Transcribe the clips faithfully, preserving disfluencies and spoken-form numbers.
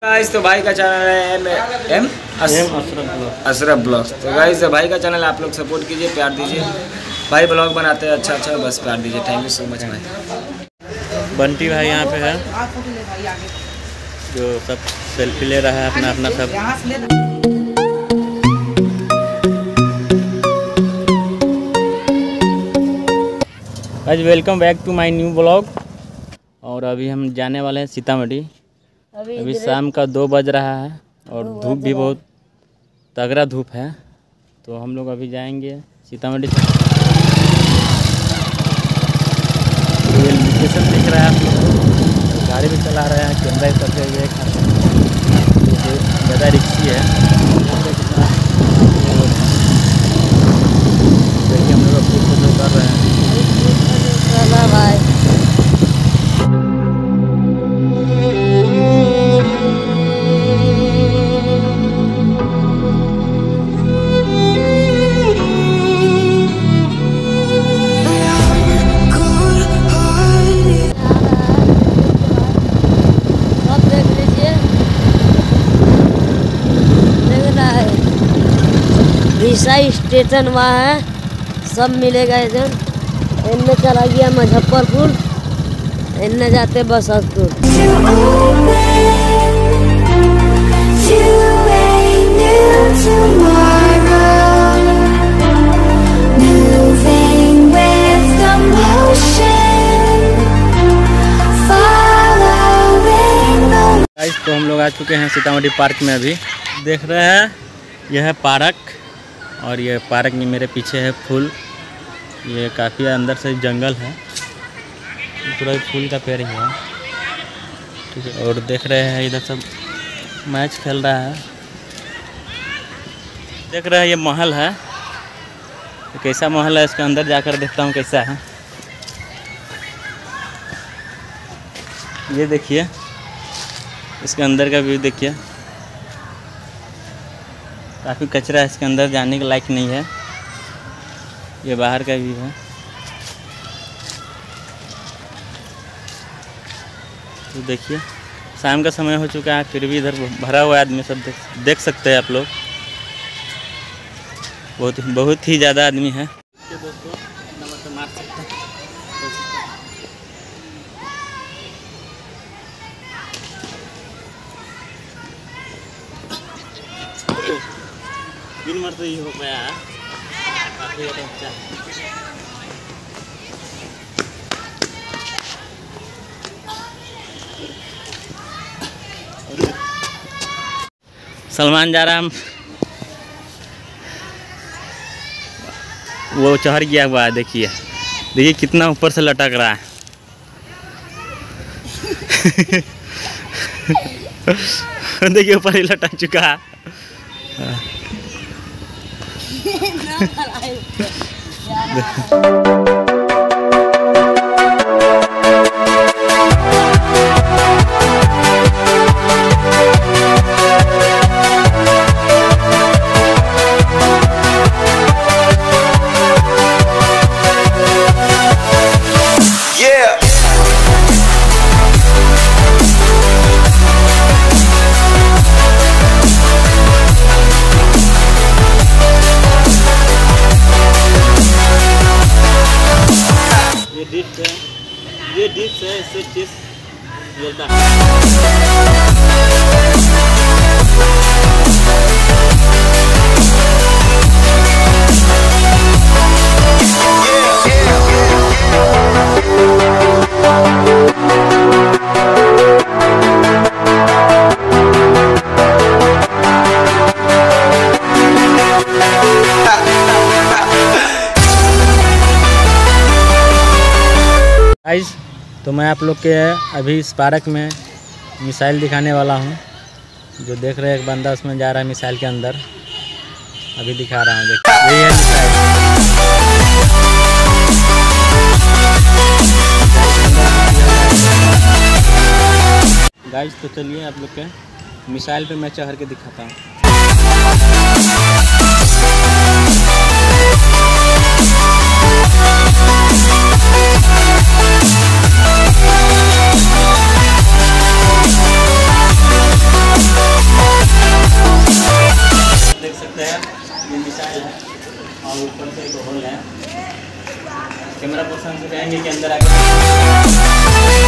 Guys तो भाई का चैनल है एम एम अशरफ ब्लॉग्स। तो गाइस भाई का चैनल आप लोग सपोर्ट कीजिए, प्यार दीजिए। भाई ब्लॉग बनाते हैं अच्छा अच्छा, बस प्यार दीजिए। थैंक यू सो मच भाई। बंटी भाई यहाँ पे है जो सब सेल्फी ले रहा है अपना अपना सब। आज welcome back to my new vlog. और अभी हम जाने वाले हैं सीतामढ़ी। अभी, अभी शाम का दो बज रहा है और धूप भी बहुत तगड़ा धूप है। तो हम लोग अभी जाएंगे सीतामढ़ी। ये लोकेशन दिख रहा है आप लोग, गाड़ी भी चला रहे हैं, कैमरा भी करते हुए ज़्यादा रिक्सी है। देखिए हम लोग अपनी फोटो कर रहे हैं। भाई स्टेशन वहाँ है, सब मिलेगा इधर। इनमें चला गया मुजफ्फरपुर, इनमें जाते बसंतपुर। तो हम लोग आ चुके हैं सीतामढ़ी पार्क में। अभी देख रहे हैं यह है पार्क, और ये पार्क में मेरे पीछे है फूल। ये काफ़ी अंदर से जंगल है, पूरा फूल का पेड़ ही है, ठीक है। और देख रहे हैं इधर सब मैच खेल रहा है। देख रहे हैं ये महल है, तो कैसा महल है इसके अंदर जाकर देखता हूँ कैसा है। ये देखिए इसके अंदर का व्यू देखिए, काफ़ी कचरा है इसके अंदर, जाने के लायक नहीं है। ये बाहर का व्यू है। तो देखिए शाम का समय हो चुका है, फिर भी इधर भरा हुआ आदमी सब देख, देख सकते हैं आप लोग। बहुत बहुत ही ज़्यादा आदमी है। दोस्तों नंबर मार सकते हैं। दिन मर तो ही हो गया है, काफ़ी अच्छा। सलमान जा रहा हम, वो चढ़ गया हुआ है। देखिए देखिए कितना ऊपर से लटक रहा है। देखिए ऊपर ही लटक चुका है। ये डिश है, इससे टेस्ट मिलता है। गाइस तो मैं आप लोग के अभी इस पार्क में मिसाइल दिखाने वाला हूँ। जो देख रहे हैं एक बंदा उसमें जा रहा है मिसाइल के अंदर, अभी दिखा रहा हूँ। देखिए यही है मिसाइल। गाइस तो चलिए आप लोग के मिसाइल पे मैं चढ़ के दिखाता हूँ। कैमरा पर्सन से कहेंगे कि अंदर आके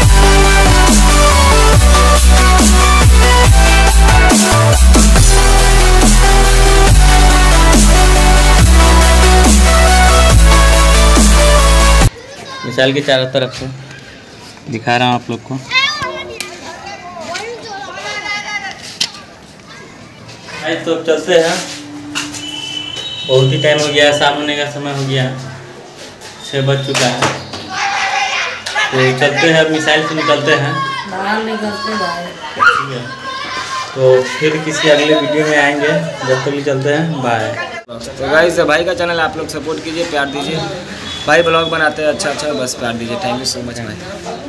मिसाइल के चारों तरफ से दिखा रहा हूँ आप लोग को। आज तो चलते हैं, बहुत ही टाइम हो गया, शाम होने का समय हो गया, छः बज चुका है। तो चलते हैं, अब मिसाइल से निकलते हैं बाहर निकलते भाई। ठीक है, तो फिर किसी अगले वीडियो में आएंगे, जब तक चलते हैं, बाय। तो गाइस भाई का चैनल आप लोग सपोर्ट कीजिए, प्यार दीजिए। भाई ब्लॉग बनाते हैं अच्छा अच्छा, बस प्यार दीजिए। थैंक यू सो मच भाई।